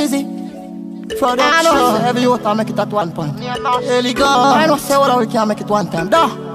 Easy. For the I know every youth I make it at one point. Elegance. I know say what we can make it one time.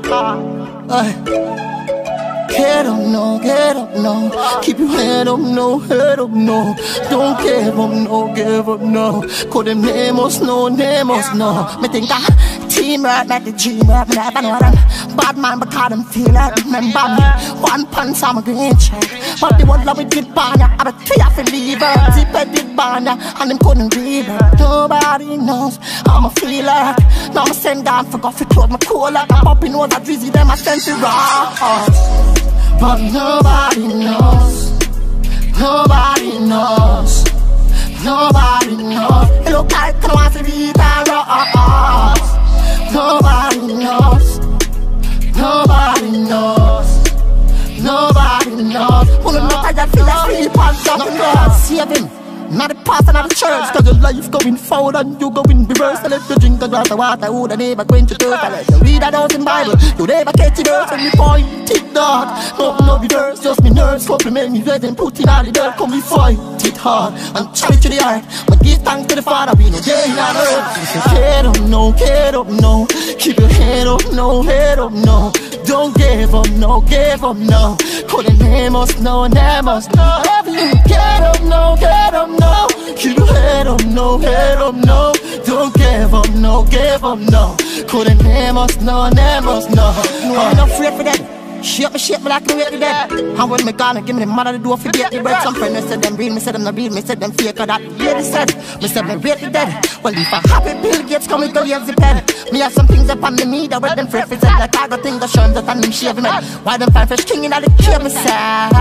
Get up, no, get up, no. Keep your head up, no, head up, no. Don't give up, no, give up, no. Cause them name us, no, name us, no. Me think that team right, like the dream right. Me never know them bad man because them feel like remember me. One punch, I'm a green check. But the one love we did ban ya, I bet three off a lever. Zipper did ban ya, and them couldn't read her. Nobody knows how I feel like. Now I'm send down, forgot to close my cola. I'm popping nose, I drizzy them, I send to rock. But nobody knows, nobody knows, nobody knows. It look like I want to be that lost. Nobody knows, nobody knows, nobody knows. Who don't know that feel like sleep on something else. Save him. Not the pastor, not the church. Cause your life going forward and you going reverse. Let you drink a glass of water, who the neighbor going to do. Let you read a thousand Bible, you never catch it verse. When you point it dog, no reverse. Just me nerves, compliment me red and put in all the dirt. Come we fight it hard and try it to the heart. But give thanks to the Father, we no day in our earth. So head up, no, head up, no. Keep your head up, no, head up, no. Don't give up, no, give up, no. Couldn't name us, no, name us, no. Get up, no, get up, no. Keep your head up, no, head up, no. Don't give up, no, give up, no. Couldn't name us, no, name us, no. I'm not afraid for that. Shape me like me wait to death. And when me gonna give me the mother to do forget the bread. Some friends said them real, me said them not real, me said them fake. Cause that lady said, me said me wait to death. Well if a happy Bill Gates come with a lazy pen. Me have some things upon the me that with them fresh said like I got things that show that and them shave me. Why them find fresh king in the cave me say.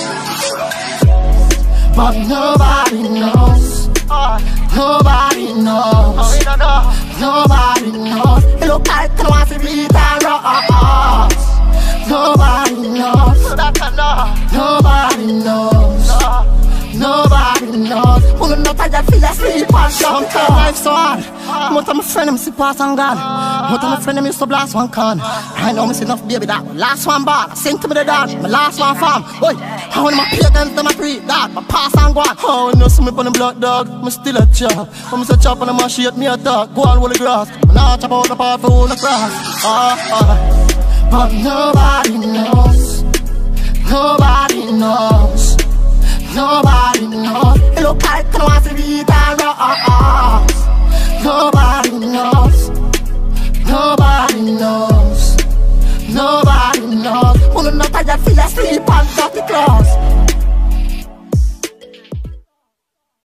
But nobody knows, nobody knows, nobody knows. It look like I want to be that lost. Nobody knows, nobody knows, nobody knows. Who don't know that feel like sleep on something. Life's so hard. Most of my friends them see pass and gone. Most of my friends them used to blast one can. I know me see enough baby that. Last one bar, sing to me the dance. My last one farm. Boy, how when my pagans them a pre that. My pass and go on. Oh, you know see me on the block dog. I'm still a chop. I'm a chop and I'm a shit me a talk. Go on with the grass. I'm not chop out the part for all the grass. But nobody knows, nobody knows, nobody knows. It look like I want to be that lost. Nobody knows, nobody knows, nobody knows. Who don't know that feel like sleep on dirty clothes.